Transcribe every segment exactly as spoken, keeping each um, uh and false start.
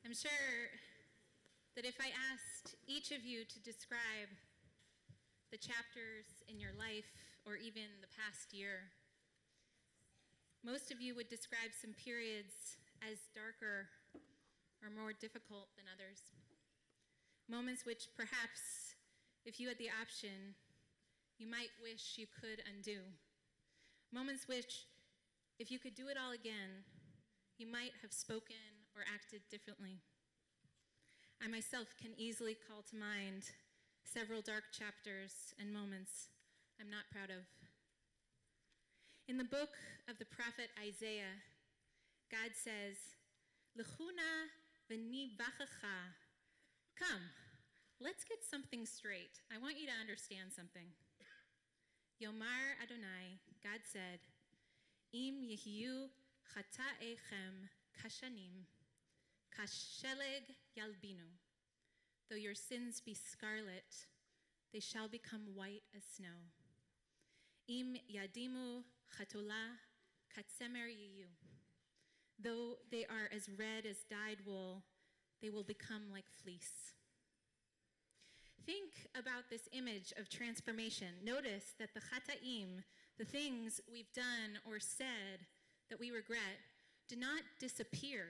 I'm sure that if I asked each of you to describe the chapters in your life or even the past year, most of you would describe some periods as darker or more difficult than others. Moments which perhaps, if you had the option, you might wish you could undo. Moments which, if you could do it all again, you might have spoken or acted differently. I myself can easily call to mind several dark chapters and moments I'm not proud of. In the book of the prophet Isaiah, God says, L'chuna v'nivachacha. Come, let's get something straight. I want you to understand something. Yomar Adonai, God said, Im yehiyu chata'echem kashanim, kasheleg yalbinu. Though your sins be scarlet, they shall become white as snow. Im yadimu chatola katsemer yiyu. Though they are as red as dyed wool, they will become like fleece. Think about this image of transformation. Notice that the chata'im, the things we've done or said that we regret, do not disappear.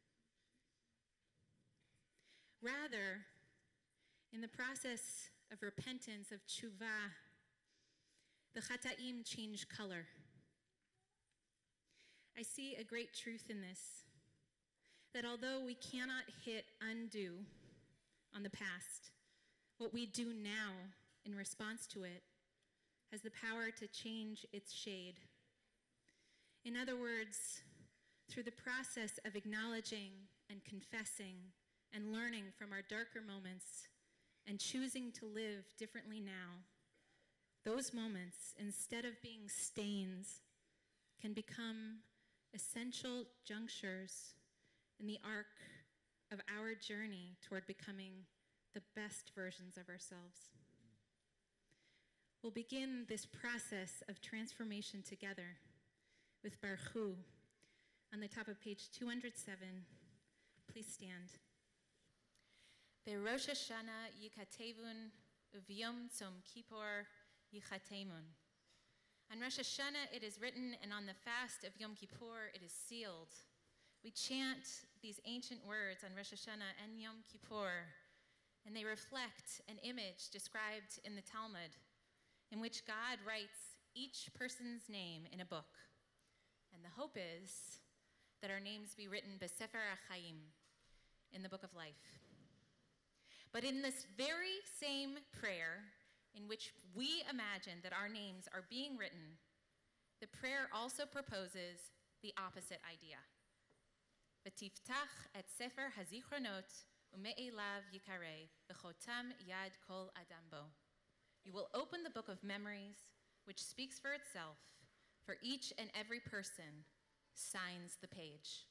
Rather, in the process of repentance, of tshuva, the chata'im change color. I see a great truth in this, that although we cannot hit undo on the past, what we do now in response to it has the power to change its shade. In other words, through the process of acknowledging and confessing and learning from our darker moments and choosing to live differently now, those moments, instead of being stains, can become essential junctures in the arc of our journey toward becoming the best versions of ourselves. We'll begin this process of transformation together with Baruch Hu on the top of page two hundred seven. Please stand. Berosh Hashanah yikatevun uvyom tzom kippur yichatemun. On Rosh Hashanah it is written, and on the fast of Yom Kippur it is sealed. We chant these ancient words on Rosh Hashanah and Yom Kippur, and they reflect an image described in the Talmud in which God writes each person's name in a book. And the hope is that our names be written B'Sefer HaChaim, in the book of life. But in this very same prayer, in which we imagine that our names are being written, the prayer also proposes the opposite idea. V'tiftach et sefer hazichronot u'me'elav yikareh v'chotam yad kol adam bo. You will open the book of memories, which speaks for itself, for each and every person signs the page.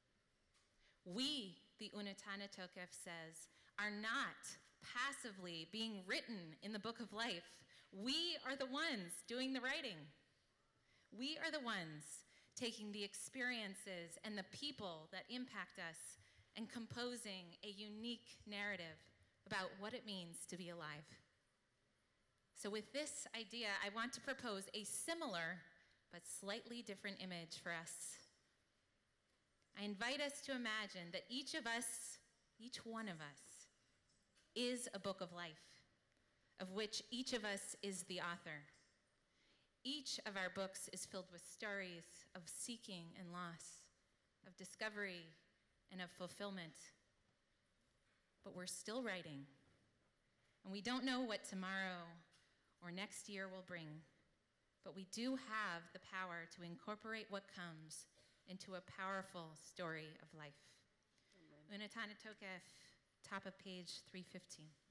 We, the Unetana Tokef says, are not passively being written in the book of life. We are the ones doing the writing. We are the ones taking the experiences and the people that impact us and composing a unique narrative about what it means to be alive. So with this idea, I want to propose a similar but slightly different image for us. I invite us to imagine that each of us, each one of us, is a book of life, of which each of us is the author. Each of our books is filled with stories of seeking and loss, of discovery and of fulfillment. But we're still writing, and we don't know what tomorrow or next year will bring, but we do have the power to incorporate what comes into a powerful story of life. Unetana Tokef, top of page three fifteen.